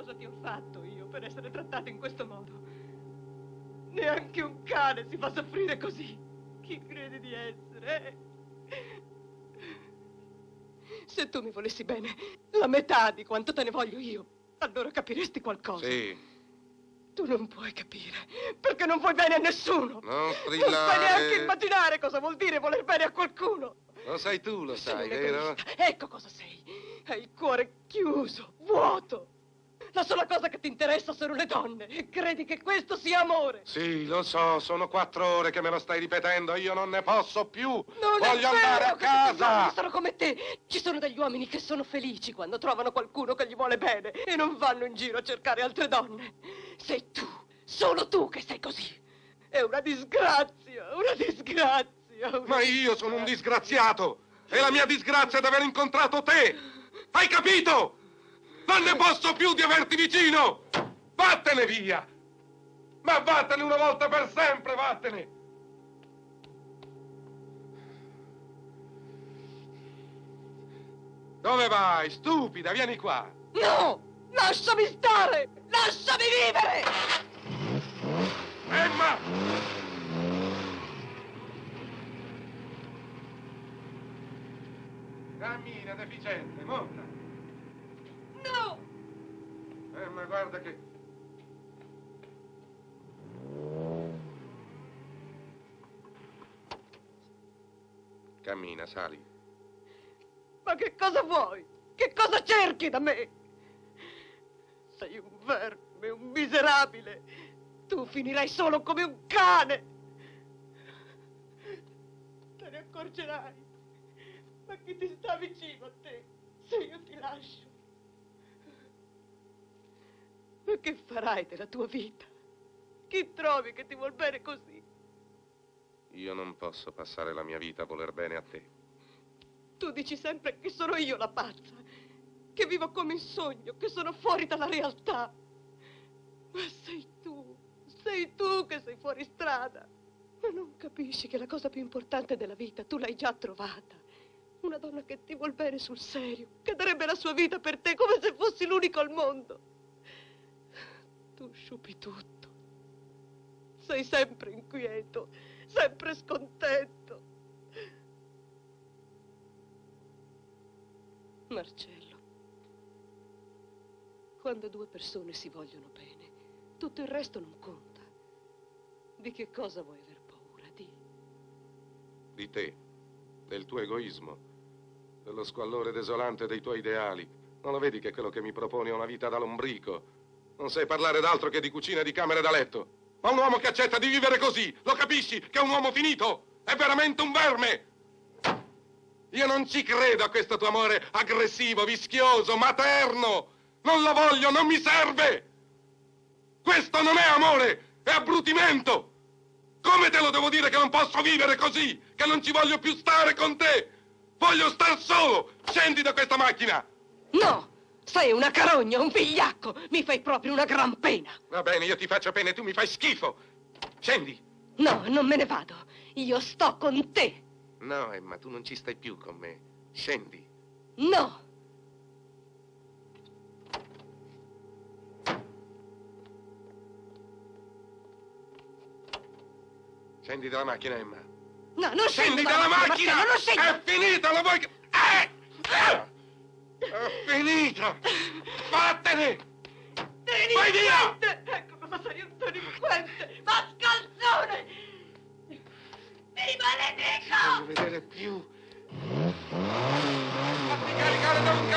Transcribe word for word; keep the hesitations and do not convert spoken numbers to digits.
cosa ti ho fatto io per essere trattato in questo modo? Neanche un cane si fa soffrire così. Chi credi di essere? Eh? Se tu mi volessi bene, la metà di quanto te ne voglio io, allora capiresti qualcosa. Sì. Tu non puoi capire, perché non vuoi bene a nessuno. Non strillare. Non sai neanche immaginare cosa vuol dire voler bene a qualcuno. Lo sai tu, lo sai, sei vero? Ecco cosa sei. Hai il cuore chiuso, vuoto. La sola cosa che ti interessa sono le donne e credi che questo sia amore. Sì, lo so, sono quattro ore che me lo stai ripetendo, io non ne posso più. Non Voglio è vero, andare a che casa. tutti gli uomini sono come te. Ci sono degli uomini che sono felici quando trovano qualcuno che gli vuole bene e non vanno in giro a cercare altre donne. Sei tu, solo tu che sei così. È una disgrazia, una disgrazia. Una Ma io sono un disgraziato e la mia disgrazia è di aver incontrato te. Hai capito? Non ne posso più di averti vicino! Vattene via! Ma vattene una volta per sempre, vattene! Dove vai? Stupida, vieni qua! No! Lasciami stare! Lasciami vivere! Emma! Cammina, deficiente, monta! No! Eh, ma guarda che... Cammina, sali. Ma che cosa vuoi? Che cosa cerchi da me? Sei un verme, un miserabile. Tu finirai solo come un cane. Te ne accorgerai. Ma chi ti sta vicino a te se io ti lascio? Ma che farai della tua vita? Chi trovi che ti vuol bene così? Io non posso passare la mia vita a voler bene a te. Tu dici sempre che sono io la pazza, che vivo come in sogno, che sono fuori dalla realtà. Ma sei tu, sei tu che sei fuori strada. Ma non capisci che la cosa più importante della vita tu l'hai già trovata. Una donna che ti vuol bene sul serio, che darebbe la sua vita per te come se fossi l'unico al mondo. Tu sciupi tutto. Sei sempre inquieto, sempre scontento. Marcello, quando due persone si vogliono bene, tutto il resto non conta. Di che cosa vuoi aver paura? Di? Di te, del tuo egoismo, dello squallore desolante dei tuoi ideali. Non lo vedi che quello che mi proponi è una vita da lombrico? Non sai parlare d'altro che di cucina e di camere da letto. Ma un uomo che accetta di vivere così, lo capisci che è un uomo finito? È veramente un verme! Io non ci credo a questo tuo amore aggressivo, vischioso, materno! Non lo voglio, non mi serve! Questo non è amore, è abbrutimento! Come te lo devo dire che non posso vivere così? Che non ci voglio più stare con te? Voglio star solo! Scendi da questa macchina! No! Sei una carogna, un vigliacco! Mi fai proprio una gran pena! Va bene, io ti faccio pena e tu mi fai schifo! Scendi! No, non me ne vado. Io sto con te! No, Emma, tu non ci stai più con me. Scendi. No! Scendi dalla macchina, Emma. No, non Scendi scendi dalla macchina! Marcello, non scendi! È finita, lo vuoi... che- Eh! Eh! È finita! Vattene! Vai via! Ecco cosa sei, un delinquente! Mascalzone! Mi maledico! Non voglio vedere più. Fatti caricare da un